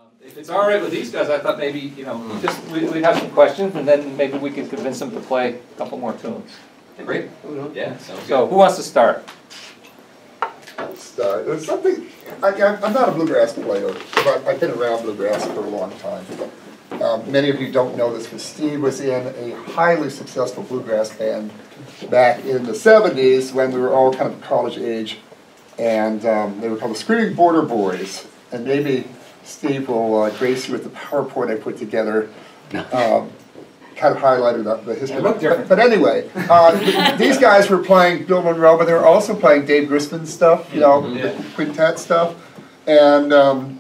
If it's all right with these guys, I thought maybe, just we'd have some questions, and then maybe we could convince them to play a couple more tunes. Great. Yeah, sounds good. So, who wants to start? I'll start. There's something, I'm not a bluegrass player, but I've been around bluegrass for a long time. Many of you don't know this, but Steve was in a highly successful bluegrass band back in the 70s when we were all kind of college age, and they were called the Screaming Border Boys. And maybe Steve will grace you with the PowerPoint I put together. Kind of highlighted the history. But anyway, these guys were playing Bill Monroe, but they were also playing Dave Grisman's stuff, the quintet stuff. And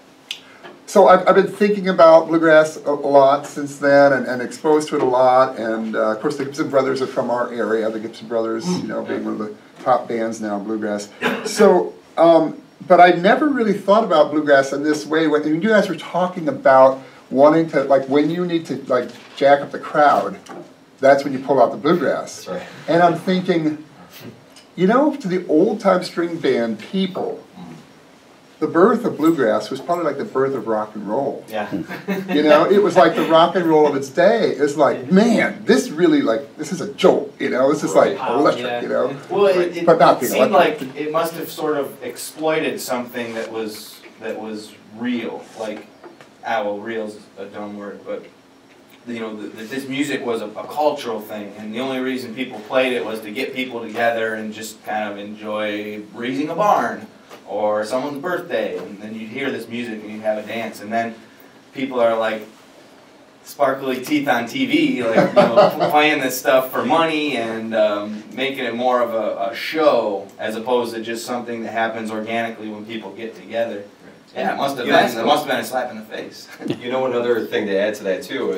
so I've been thinking about bluegrass a lot since then, and exposed to it a lot. And of course, the Gibson Brothers are from our area. The Gibson Brothers, being one of the top bands now in bluegrass. So, but I never really thought about bluegrass in this way. When you guys were talking about wanting to, like, when you need to, like, jack up the crowd, that's when you pull out the bluegrass. That's right. And I'm thinking, to the old-time string band people, the birth of bluegrass was probably like the birth of rock and roll. Yeah. It was like the rock and roll of its day. It's like, man, this really, this is a jolt, this is like electric, Well, it seemed like it must have sort of exploited something that was real, like, real's a dumb word, but this music was a cultural thing, and the only reason people played it was to get people together and just kind of enjoy raising a barn or someone's birthday, and then you'd hear this music and you'd have a dance, and then people are like sparkly teeth on TV, like playing this stuff for money and making it more of a show as opposed to just something that happens organically when people get together. Yeah, it must have been a slap in the face. Another thing to add to that too,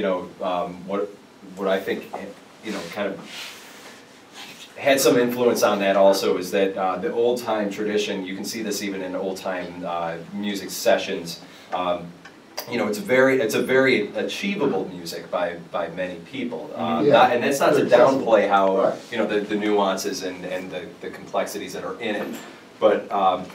what I think, kind of had some influence on that also is that the old time tradition. You can see this even in old time music sessions. It's a very achievable music by many people, and that's not to downplay how the nuances and the complexities that are in it. But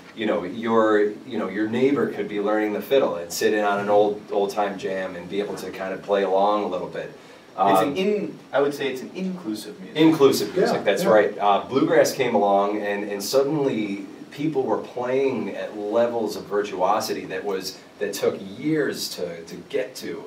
your neighbor could be learning the fiddle and sit in on an old time jam and be able to kind of play along a little bit. I would say it's an inclusive music. Inclusive music, that's right. Bluegrass came along, and suddenly people were playing at levels of virtuosity that took years to get to.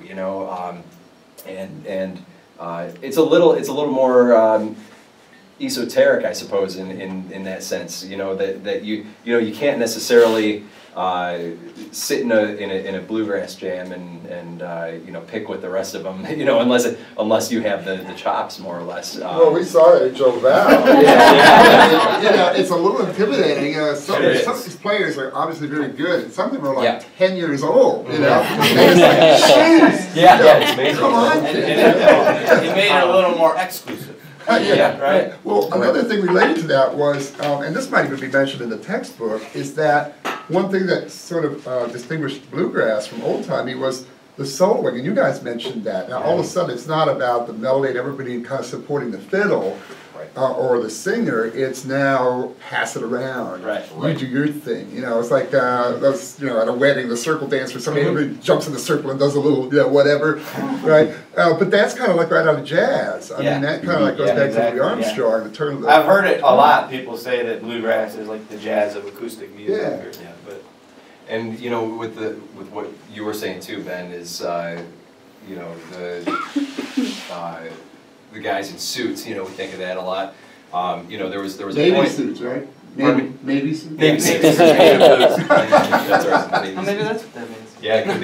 It's a little more esoteric, I suppose, in that sense. That you can't necessarily sit in a bluegrass jam and pick with the rest of them, unless you have the chops, more or less. Well, we saw it at Joe Val. It's a little intimidating. Some of these players are obviously very good, and some of them are like 10 years old. And it's like, it's amazing. Come on, it made it a little more exclusive. Right. Well, another thing related to that was, and this might even be mentioned in the textbook, is that one thing that sort of distinguished bluegrass from old-timey was the soloing, and you guys mentioned that. Now, all of a sudden, it's not about the melody and everybody kind of supporting the fiddle or the singer. It's now pass it around. You do your thing. It's like those, at a wedding, the circle dance where somebody jumps in the circle and does a little, whatever, right? But that's kind of like right out of jazz. I mean, that kind of like goes back to Louis Armstrong, the turn of the... I've heard it a lot. People say that bluegrass is like the jazz of acoustic music. And with what you were saying too, Ben, is the guys in suits. We think of that a lot. There was a Navy point. Suits, right? Navy suits. Navy suits. That's right. Maybe that's what that means. Yeah, it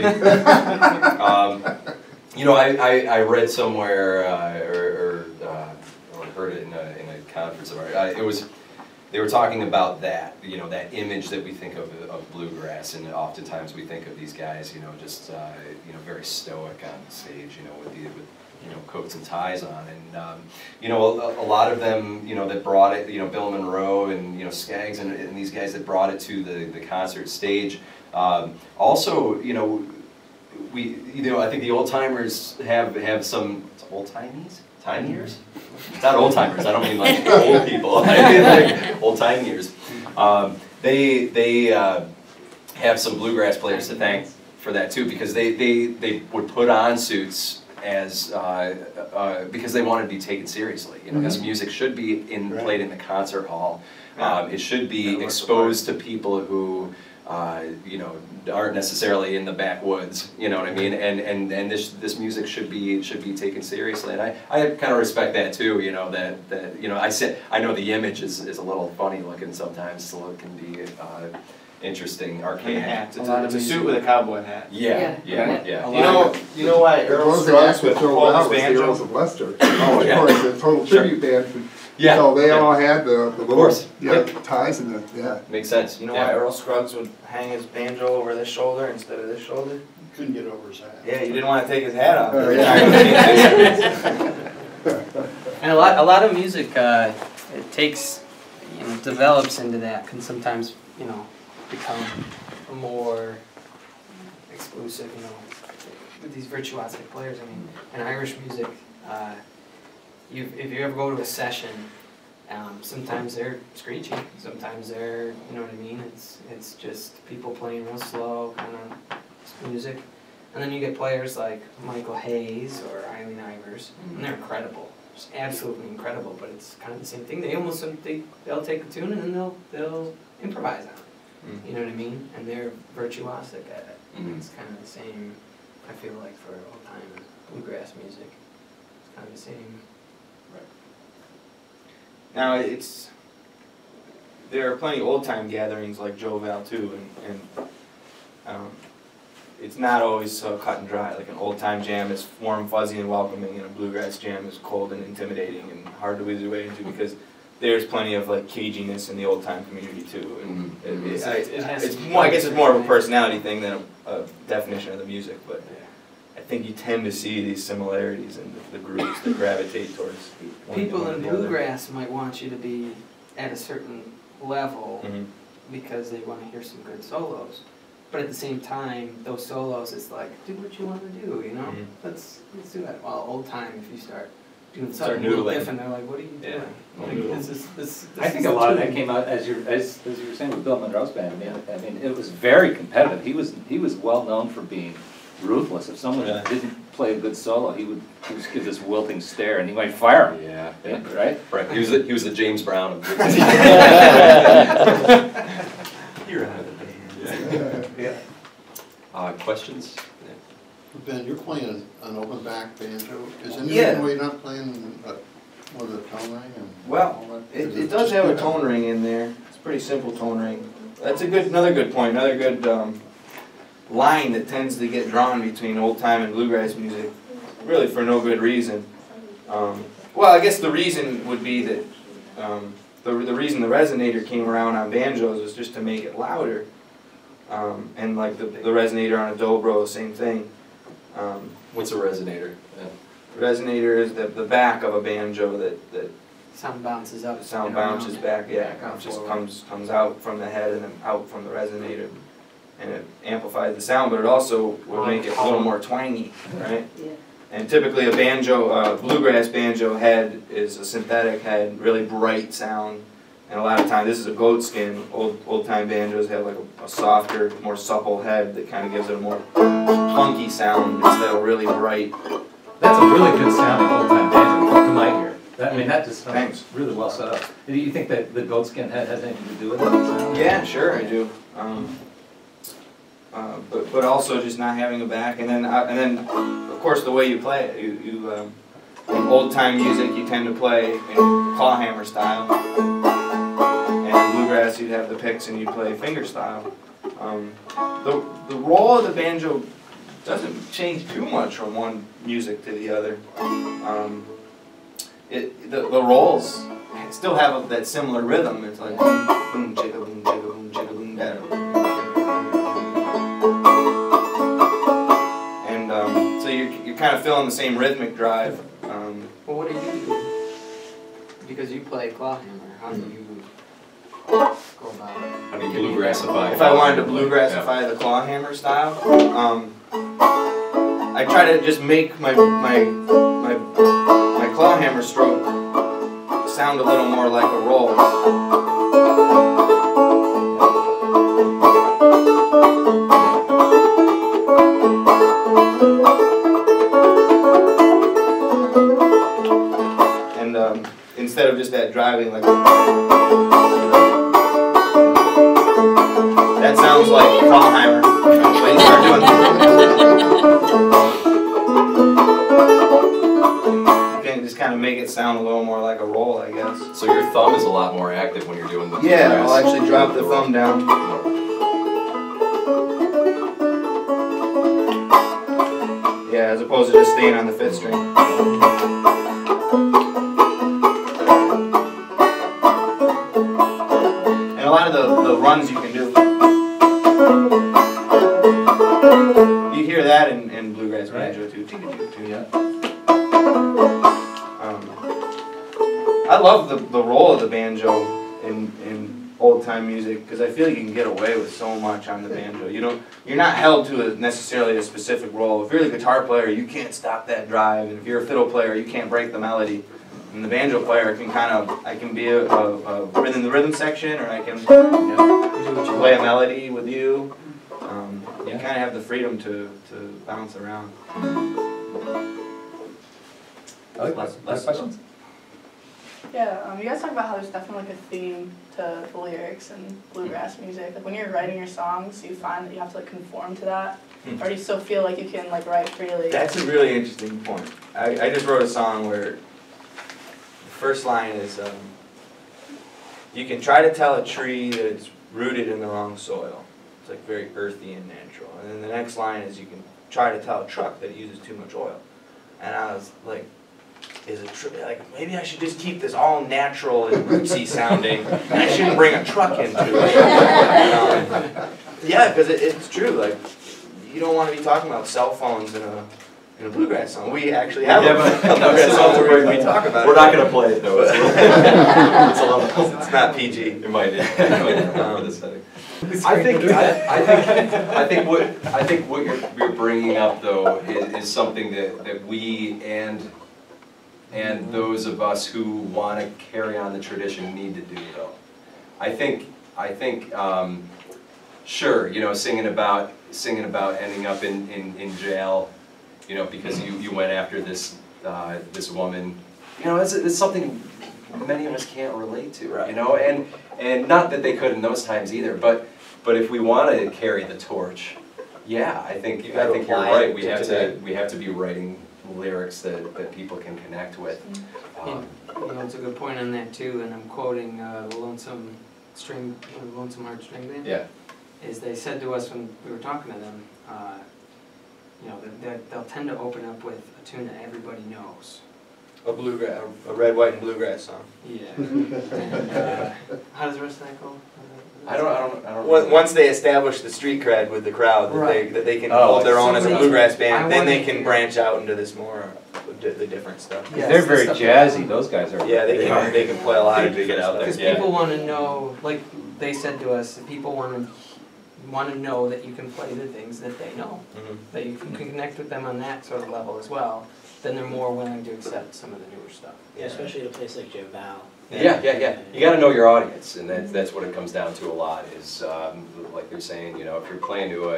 could be. I read somewhere or heard it in a conference somewhere. They were talking about that, that image that we think of bluegrass, and oftentimes we think of these guys, just very stoic on stage, with coats and ties on, and a lot of them, that brought it, Bill Monroe and Skaggs and these guys that brought it to the concert stage. Also, I think the old timers have some old-timies. Time years? Not old timers. I don't mean like old people. I mean like old time years. They have some bluegrass players to thank for that too, because they would put on suits as because they wanted to be taken seriously. You know, this music should be played in the concert hall. It should be exposed to people who you know, aren't necessarily in the backwoods. You know what I mean? And this music should be taken seriously. And I kind of respect that too. You know, that you know, I know the image is a little funny looking sometimes, so it can be interesting, arcade hats. It's a suit with a cowboy hat. Yeah. You know why Earl Scruggs would hold his banjo? Earls of Leicester. Oh, Of course, the total tribute band. Yeah. So they all had the little Yep. ties and the Makes sense. You know why Earl Scruggs would hang his banjo over this shoulder instead of this shoulder? Couldn't get over his hat. Yeah, he didn't want to take his hat off. And a lot of music, it takes, you know, develops into that, can sometimes, you know, become more exclusive, you know, with these virtuosic players. I mean, in Irish music, if you ever go to a session, sometimes they're screechy, sometimes they're, you know what I mean, it's just people playing real slow kind of music. And then you get players like Michael Hayes or Eileen Ivers, and they're incredible, just absolutely incredible, but it's kind of the same thing. They'll take a tune and then they'll improvise on it, you know what I mean? And they're virtuosic at it. It's kind of the same, I feel like, for old time bluegrass music. It's kind of the same. Now there are plenty of old time gatherings like Joe Val too, and it's not always so cut and dry. Like an old time jam is warm, fuzzy, and welcoming, and a bluegrass jam is cold and intimidating and hard to weasel your way into because there's plenty of like caginess in the old time community too. And it's more, I guess it's more of a personality thing than a definition of the music, but. I think you tend to see these similarities in the groups that gravitate towards people in bluegrass might want you to be at a certain level because they want to hear some good solos, but at the same time, those solos, it's like, do what you want to do, you know. Let's do that. Well, old time, if you start doing something a little different, they're like, what are you doing? Like, I think a lot of that came out as you were saying with Bill Monroe's band. I mean, it was very competitive. He was well known for being ruthless. If someone didn't play a good solo, he would just give this wilting stare, and he might fire him. Yeah. Right. Right. He was the James Brown of You're out of the band. Questions? Ben, you're playing an open back banjo. Is there any reason why you're not playing with a tone ring? Well, it does have a tone ring in there. It's a pretty simple tone ring. That's another good point. Another good line that tends to get drawn between old time and bluegrass music, really for no good reason. Well, I guess the reason would be that the reason the resonator came around on banjos was just to make it louder, and like the resonator on a dobro, same thing. What's a resonator? Resonator is the back of a banjo that sound bounces up. Sound bounces back, yeah. It just comes out from the head and then out from the resonator. And it amplifies the sound, but it also will make it a little more twangy, right? Yeah. And typically a banjo, bluegrass banjo head is a synthetic head, really bright sound. And a lot of times, this is a goat skin. Old time banjos have like a softer, more supple head that kind of gives it a more funky sound instead of really bright. That's a really good sounding old time banjo to my ear. I mean, that just sounds really well set up. Do you think that the goat skin head has anything to do with it? Yeah, sure, I do. But also just not having a back, and then of course the way you play it. In old time music you tend to play in clawhammer style, and in bluegrass you'd have the picks and you'd play finger style. The role of the banjo doesn't change too much from one music to the other. The rolls still have that similar rhythm. It's like boom, chicka, boom, chicka, boom, chicka, boom, da. So you're kind of feeling the same rhythmic drive. Well, what do you do? Because you play clawhammer, how do you go about it? How do you bluegrassify? If I wanted to bluegrassify the clawhammer style, I try to just make my clawhammer stroke sound a little more like a roll. driving, like that sounds like Fallheimer. When you start doing, you can just kind of make it sound a little more like a roll, I guess. So your thumb is a lot more active when you're doing the Yeah, bluegrass. I'll actually drop the thumb down. Yeah, as opposed to just staying on the 5th string. And a lot of the runs you can do. You hear that in bluegrass banjo too. Yeah. I love the role of the banjo in old time music because I feel like you can get away with so much on the banjo. You're not held to necessarily a specific role. If you're the guitar player, you can't stop that drive, and if you're a fiddle player, you can't break the melody. And the banjo player can I can be a rhythm section, or I can play a melody with you. You kind of have the freedom to bounce around. Last questions? Yeah, you guys talk about how there's definitely like a theme to the lyrics and bluegrass music. Like when you're writing your songs, do you find that you have to like conform to that? Or do you still feel like you can like write freely? That's a really interesting point. I just wrote a song where the first line is, you can try to tell a tree that it's rooted in the wrong soil. It's like very earthy and natural. And then the next line is, you can try to tell a truck that it uses too much oil. And I was like, maybe I should just keep this all natural and rootsy sounding, and I shouldn't bring a truck into it. Yeah, because it's true. Like, you don't want to be talking about cell phones in a bluegrass song. We actually have a bluegrass song where we talk about it. We're not going to play it though. It's not PG. It might be. I think what you're bringing up though is something that we and those of us who want to carry on the tradition need to do though. I think sure, singing about ending up in jail, because you went after this woman, it's something many of us can't relate to, right. And not that they could in those times either, but if we want to carry the torch, yeah, I think you're right. We have to be writing lyrics that people can connect with. It's a good point on that too, and I'm quoting the Lonesome Heart String Band. Yeah. Is they said to us when we were talking to them, that they'll tend to open up with a tune that everybody knows. A red, white, and bluegrass song. Yeah. And, how does the rest of that go? I don't. Once they establish the street cred with the crowd, that they can hold their own as a bluegrass band, then they can branch out into this more the different stuff. Yeah, they're very jazzy. Those guys are. Yeah, they can play a lot of get out there. Because people want to know, like they said to us, people want to know that you can play the things that they know, that you can connect with them on that sort of level as well. Then they're more willing to accept some of the newer stuff. Yeah, especially at a place like Joval. Yeah. You got to know your audience, and that's what it comes down to a lot. Is like they're saying, if you're playing to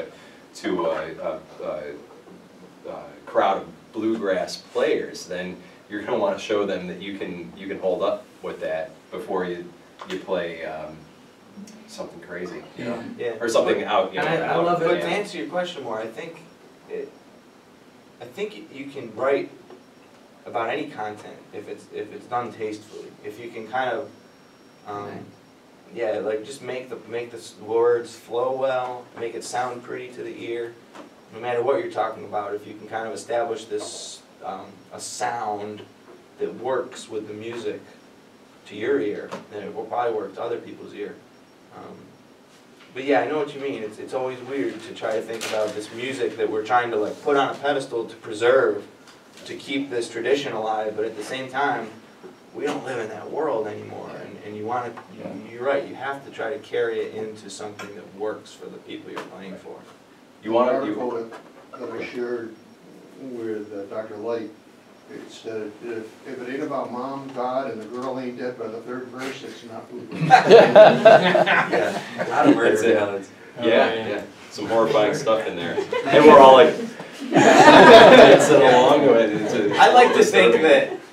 a crowd of bluegrass players, then you're going to want to show them that you can hold up with that before you play something crazy, or something out. I love it. But to answer your question more, I think you can write about any content if it's done tastefully. If you can kind of, just make the words flow well, make it sound pretty to the ear. No matter what you're talking about, if you can kind of establish this a sound that works with the music to your ear, then it will probably work to other people's ear. But yeah, I know what you mean. It's always weird to try to think about this music that we're trying to put on a pedestal to preserve, to keep this tradition alive, but at the same time, we don't live in that world anymore. And you want to, you're right, you have to try to carry it into something that works for the people you're playing for. You want article that I shared with Dr. Light. It said, if it ain't about mom, God, and the girl ain't dead by the third verse, it's not bluegrass. Yeah, not a murder. Yeah. Some horrifying stuff in there, and we're all like, dancing along with it. I like to think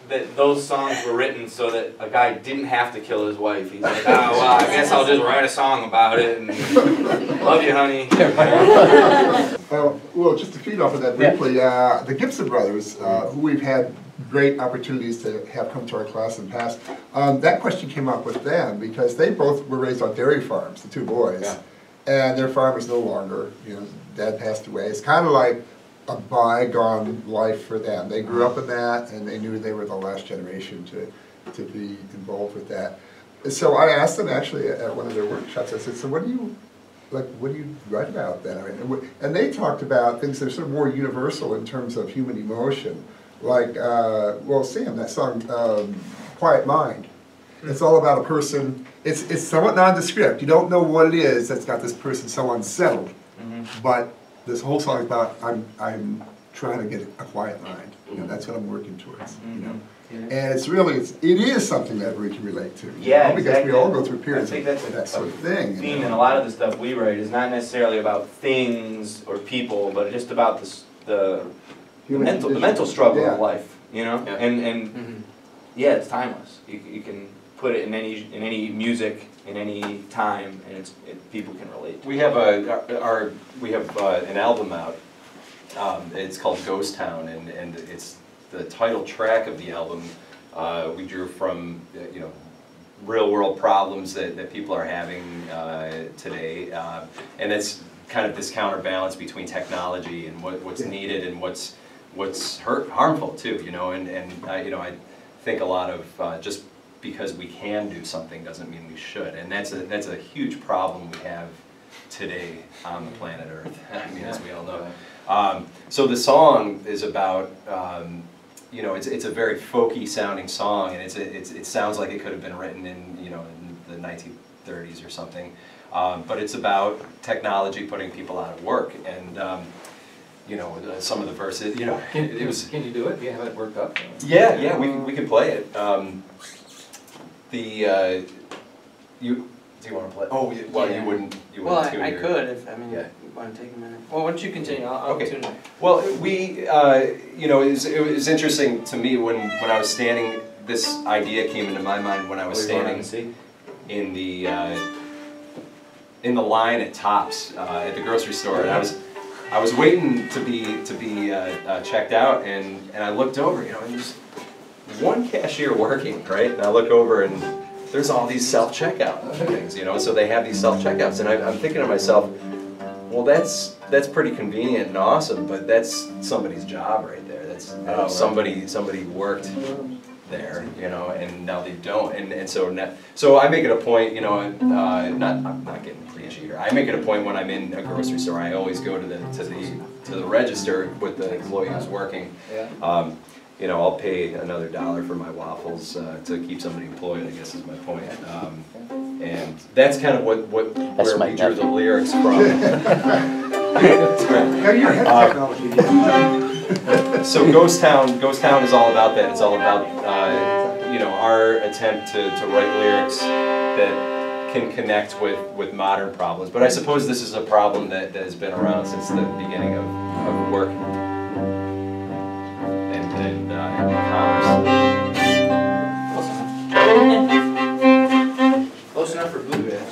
that those songs were written so that a guy didn't have to kill his wife. He's like, oh, well, I guess I'll just write a song about it, and love you, honey. Well, just to feed off of that briefly, the Gibson brothers, who we've had great opportunities to have come to our class in the past, that question came up with them because they both were raised on dairy farms, the two boys, and their farm is no longer, you know, Dad passed away. It's kind of like a bygone life for them. They grew up in that, and they knew they were the last generation to be involved with that. So I asked them actually at one of their workshops, I said, so what do you write about then? I mean, and they talked about things that are sort of more universal in terms of human emotion. Like, well, Sam, that song, Quiet Mind. It's all about a person, it's somewhat nondescript. You don't know what it is that's got this person so unsettled. But this whole song is about, I'm trying to get a quiet mind. You know, that's what I'm working towards, you know. And it's really, it is something that we can relate to. Yeah, know, because exactly. we all go through periods of that sort of thing. Theme in a lot of the stuff we write is not necessarily about things or people, but just about the mental struggle of life, you know. And yeah, it's timeless. You can put it in any music in any time, and people can relate to it. We have an album out. It's called Ghost Town, and it's the title track of the album. We drew from real world problems that people are having today, and it's kind of this counterbalance between technology and what's needed and what's harmful too. You know, and I think a lot of just because we can do something doesn't mean we should, and that's a huge problem we have today on the planet Earth. I mean, as we all know. So the song is about, it's a very folky sounding song, and it sounds like it could have been written in the 1930s or something. But it's about technology putting people out of work, and some of the verses. Can you do it? Do you have it worked up? Yeah, we can play it. Do you want to play? Oh, well, you wouldn't. Well, I could if you want to take a minute. Well, why don't you continue? I'll tune in. Well, it was interesting to me when I was standing. This idea came into my mind when I was standing in the line at Tops at the grocery store, and I was waiting to be checked out, and I looked over, and there's one cashier working, right? And I look over, and there's all these self-checkout things, so they have these self-checkouts, and I'm thinking to myself, well, that's pretty convenient and awesome, but that's somebody's job right there. That's somebody worked there, and now they don't, and so I make it a point, I'm not getting preachy here. I make it a point when I'm in a grocery store, I always go to the register with the employee who's working. I'll pay another $1 for my waffles to keep somebody employed, I guess is my point. And that's kind of where we drew the lyrics from. So Ghost Town is all about that. It's all about our attempt to write lyrics that can connect with modern problems. But I suppose this is a problem that has been around since the beginning of work. And commerce. Close enough for Bluegrass.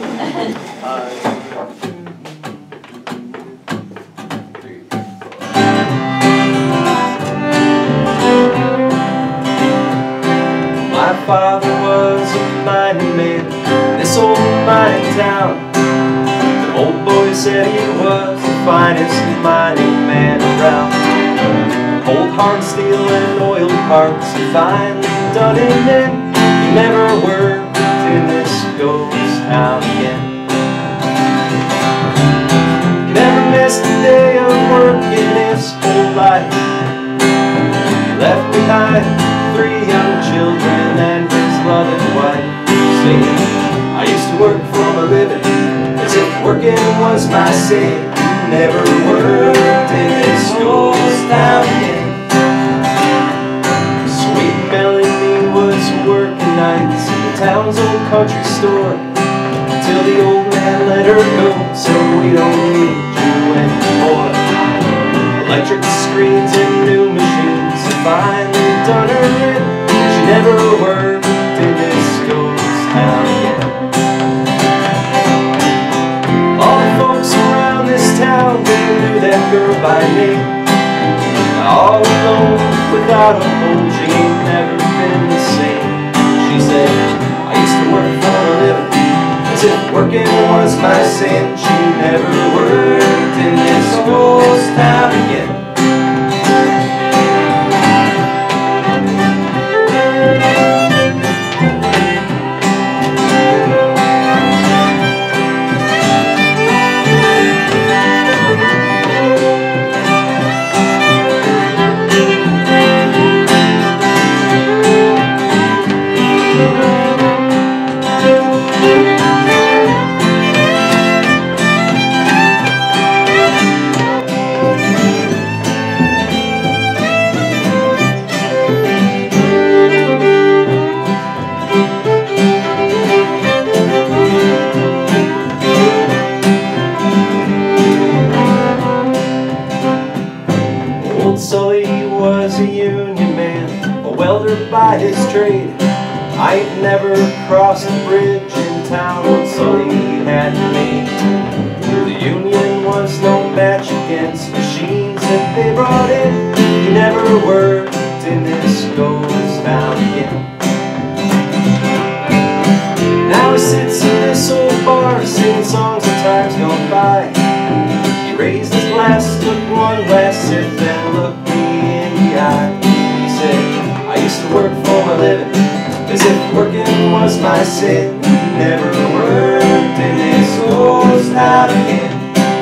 My father was a mining man, this old mining town. The old boy said he was the finest mining man around. Old hard steel and oil parts, he finally done it in. He never worked in this ghost town again. He never missed a day of work in his whole life. He left behind 3 young children and his loving wife, singing, I used to work for a living, as if working was my sin. Never worked in this ghost town again. Sweet Melanie was working nights in the town's old country store, till the old man let her go, so we don't need you anymore. Electric screens and new machines have finally done her in. by name. All alone, without a home, she ain't never been the same. She said, I used to work for a living, as if working was my sin. She never worked in this ghost town again. By his trade, I ain't never crossed a bridge in town, Old Sully had made. The union was no match against machines that they brought in. He never worked in this ghost town again. Now he sits in this old bar, singing songs of times gone by. He raised his glass, took one last sip, then looked me in the eye. He said, I used to work for my living, as if working was my sin. Never worked in this ghost town again.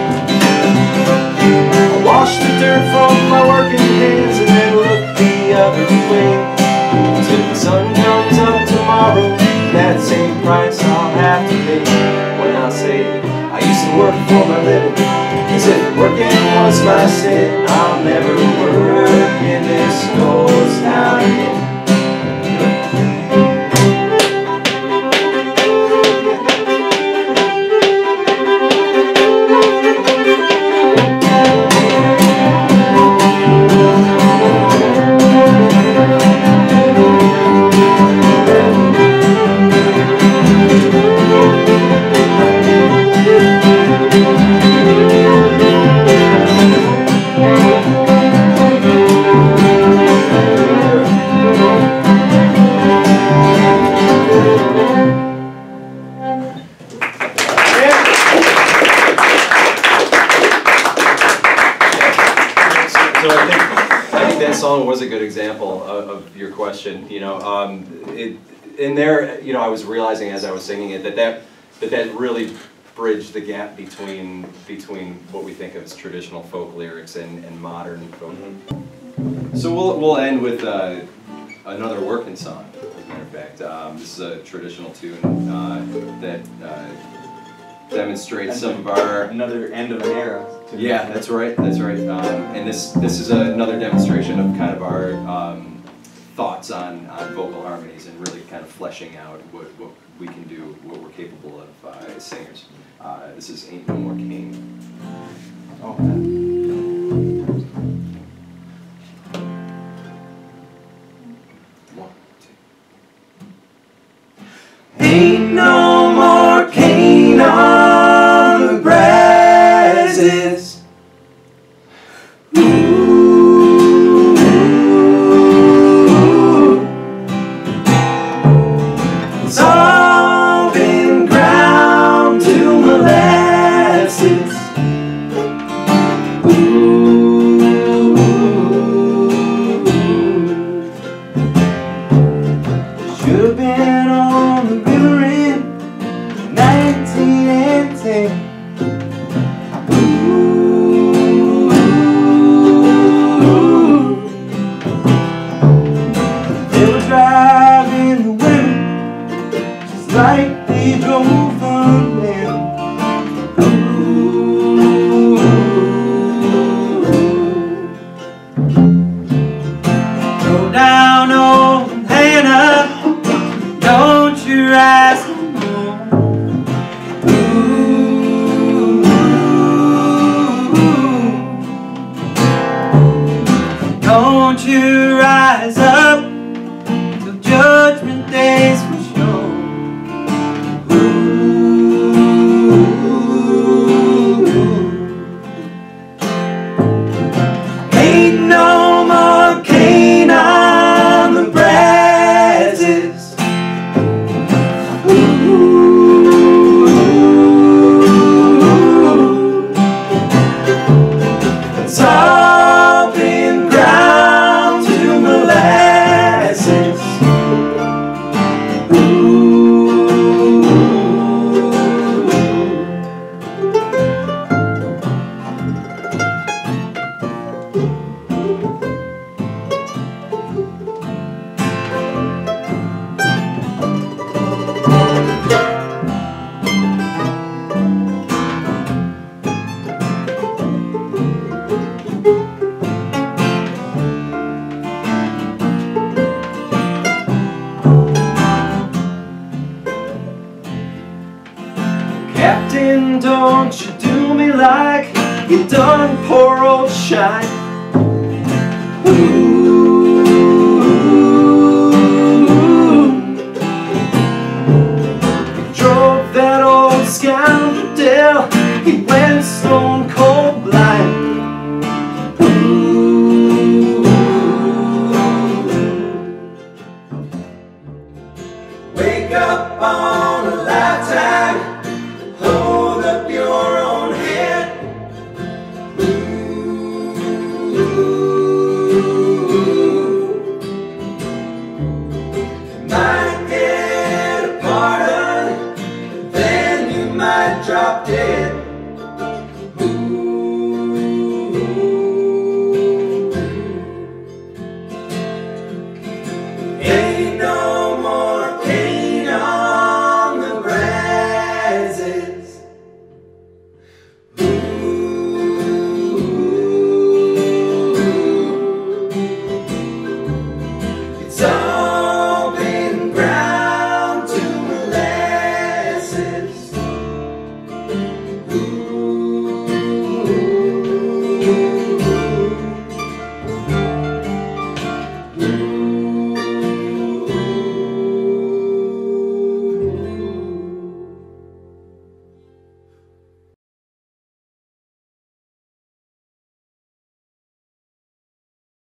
I washed the dirt from my working hands and then looked the other way. Till the sun comes up tomorrow, that same price I'll have to pay. When I say I used to work for my living, as if working was my sin. I'll never work in this ghost town again. Was a good example of your question. You know, in there, you know, I was realizing as I was singing it that really bridged the gap between what we think of as traditional folk lyrics and modern folk. So we'll end with another working song. As a matter of fact, this is a traditional tune that demonstrates some of our another end of an era. Yeah, that's right. That's right. And this is another demonstration of kind of our thoughts on vocal harmonies and really kind of fleshing out what we can do, what we're capable of as singers. This is "Ain't No More King." Oh. One, two. Ain't no more cane on the brasses. It's all been ground to molasses. Should have been on the river in 1910. They were driving the women just like they drove from them. Go down, old Hannah, don't you rise no more. Don't you rise up till judgment day's for sure. Captain, don't you do me like you done poor old Shine. Drove that old scoundrel till he went stone cold blind. Wake up on a lifetime, hold up your own head. Might get a pardon, then you might drop dead.